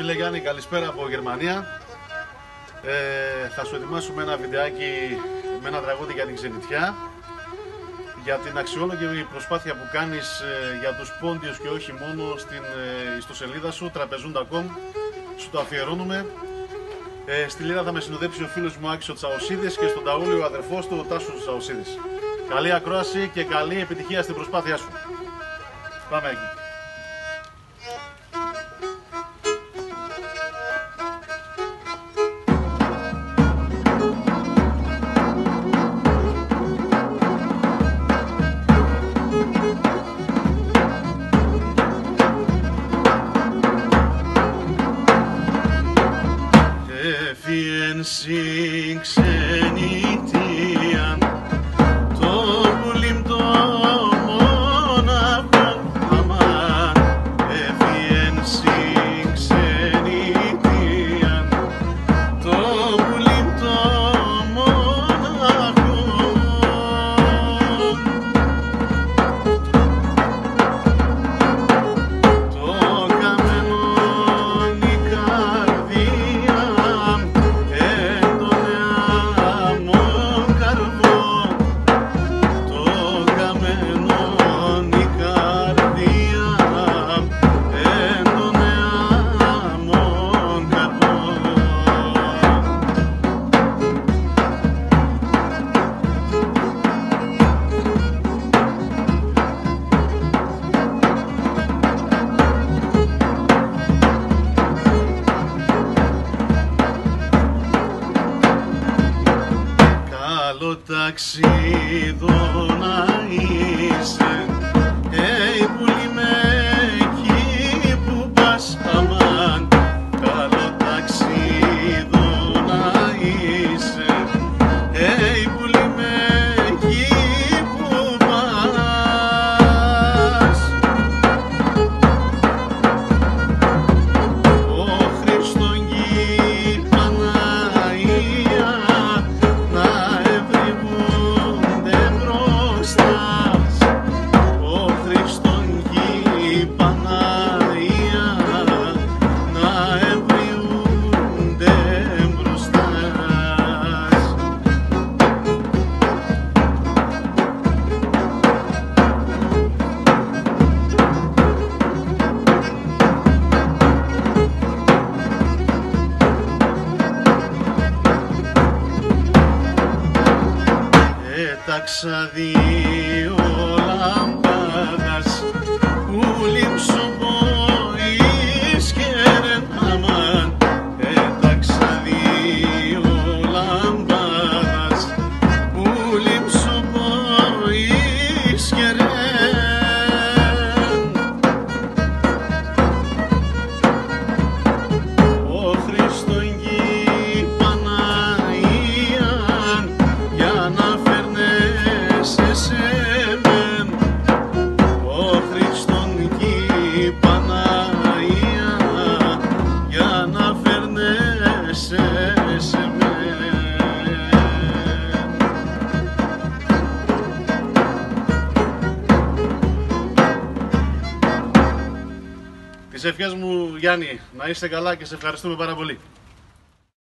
Φίλε Γιάννη, καλησπέρα από Γερμανία. Θα σου ετοιμάσουμε ένα βιντεάκι με ένα τραγούδι για την ξενιτιά, για την αξιόλογη προσπάθεια που κάνεις για τους πόντιους και όχι μόνο στην ιστοσελίδα σου trapezunda.com. Σου το αφιερώνουμε. Στη Λίρα θα με συνοδέψει ο φίλος μου Άκης ο Τσαοσίδης και στον Ταούλη ο αδερφός του ο Τάσος ο Τσαοσίδης. Καλή ακρόαση και καλή επιτυχία στην προσπάθειά σου. Πάμε εκεί. Στην ξενιτία το πουλίμ το μοναχό αμάν έφυγεν στην ξενιτία το πουλίμ το μοναχό το καμένον η καρδία καλό ταξίδο να είσαι, πουλί με εκεί που πας αμάν. Καλό ταξίδο να είσαι, πουλί με εκεί που πας. Ο Χριστόν γη Παναγία να έταξα δύο λαμπάδας που λείψω ποείς και ρε αμάν. Έταξα δύο λαμπάδας που λείψω ποείς και ρε. Ο Χριστόν γη Παναγία για να ο Χριστόν γη Παναγία για να φέρνεσαι σε μεν. Τις ευχές μου Γιάννη, να είστε καλά και σε ευχαριστούμε πάρα πολύ.